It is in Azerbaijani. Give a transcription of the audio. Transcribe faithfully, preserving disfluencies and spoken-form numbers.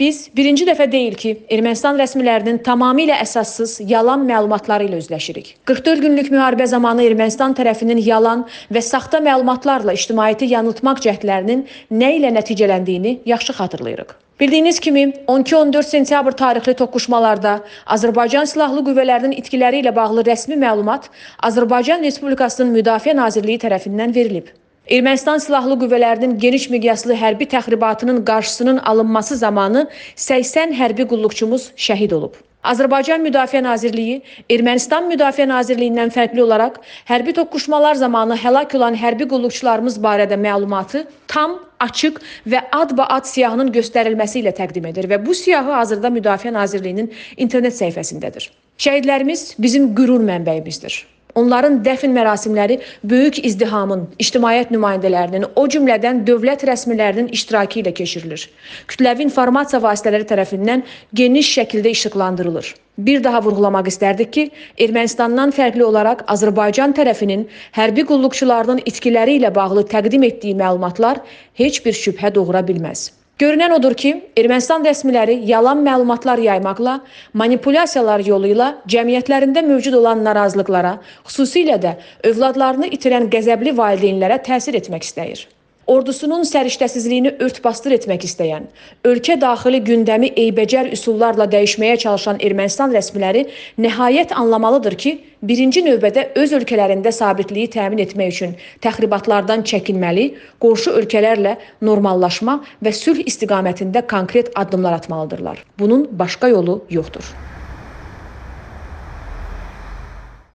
Biz birinci dəfə deyil ki, Ermənistan rəsmilərinin tamamilə əsassız, yalan məlumatları ilə üzləşirik. qırx dörd günlük müharibə zamanı Ermənistan tərəfinin yalan və saxta məlumatlarla ictimaiyyəti yanıltmaq cəhdlərinin nə ilə nəticələndiyini yaxşı xatırlayırıq. Bildiyiniz kimi, on iki on dörd sentyabr tarixli toqquşmalarda Azərbaycan Silahlı Qüvvələrinin itkiləri ilə bağlı rəsmi məlumat Azərbaycan Respublikasının Müdafiə Nazirliyi tərəfindən verilib. Ermənistan Silahlı Qüvvələrinin geniş miqyaslı hərbi təxribatının qarşısının alınması zamanı səksən hərbi qulluqçumuz şəhid olub. Azərbaycan Müdafiə Nazirliyi Ermənistan Müdafiə Nazirliyindən fərqli olaraq hərbi toqquşmalar zamanı həlak olan hərbi qulluqçularımız barədə məlumatı tam, açıq və adba-ad siyahının göstərilməsi ilə təqdim edir və bu siyahı hazırda Müdafiə Nazirliyinin internet səhifəsindədir. Şəhidlərimiz bizim qürur mənbəyimizdir. Onların dəfn mərasimləri böyük izdihamın, ictimaiyyət nümayəndələrinin, o cümlədən dövlət rəsmilərinin iştirakı ilə keçirilir. Kütləvi informasiya vasitələri tərəfindən geniş şəkildə işıqlandırılır. Bir daha vurğulamaq istərdik ki, Ermənistandan fərqli olaraq Azərbaycan tərəfinin hərbi qulluqçularının itkiləri ilə bağlı təqdim etdiyi məlumatlar heç bir şübhə doğura bilməz. Görünən odur ki, Ermənistan rəsmiləri yalan məlumatlar yaymaqla, manipulyasiyalar yolu ilə cəmiyyətlərində mövcud olan narazılıqlara, xüsusilə də övladlarını itirən qəzəbli valideynlərə təsir etmək istəyir. Ordusunun səriştəsizliyini ört-basdır etmək istəyən, ölkə daxili gündəmi eybəcər üsullarla dəyişməyə çalışan Ermənistan rəsmiləri nəhayət anlamalıdır ki, birinci növbədə öz ölkələrində sabitliyi təmin etmək üçün təxribatlardan çəkinməli, qonşu ölkələrlə normallaşma və sülh istiqamətində konkret addımlar atmalıdırlar. Bunun başqa yolu yoxdur.